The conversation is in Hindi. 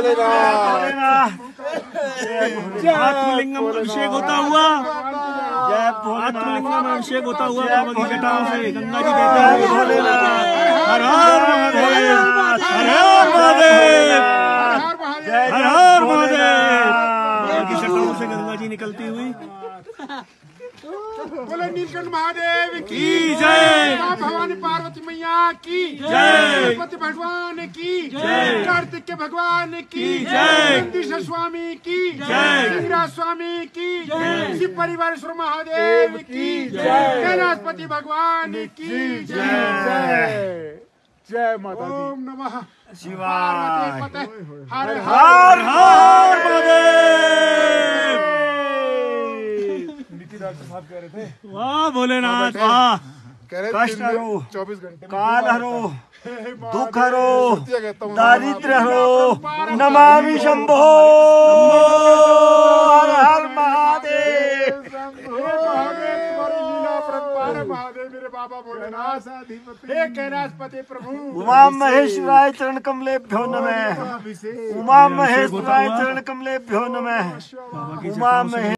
भोलेनाथ। आत्मलिंगम अभिषेक होता हुआ, आत्मलिंगम अभिषेक होता हुआ बाबा की जटाओं से गंगा जी देते हैं भोलेनाथ। हर हर महादेव, हर हर महादेव, हर हर महादेव। बाबा की जटाओं से गंगा जी निकलती हुई। बोले नीलकंठ महादेव की जय, भवानी पार्वती मैया की जय, गणपति भगवान की जय, कार्तिक के भगवान की जय, नंदीश्वर स्वामी की जय, सिंगराज स्वामी की जय, शिव परिवारेश्वर महादेव की जय, कैलाशपति भगवान की जय। जय माता दी। ओम नमः शिवाय। हर हर हर महादेव। डॉक्टर साहब कह रहे थे वाह भोलेनाथ वाह। कष्ट हरो, 24 घंटे काल हरो, दुख हरो, दारिद्र्य हरो, नमामि शंभो। हर हर महादेव। महादेव मेरे बाबा भोलेनाथ हे कैलाशपति प्रभु। उमा महेश्वराय चरण कमलेभ्यो नमः। उमा महेश्वराय चरण कमलेभ्यो नमः। उमा महेश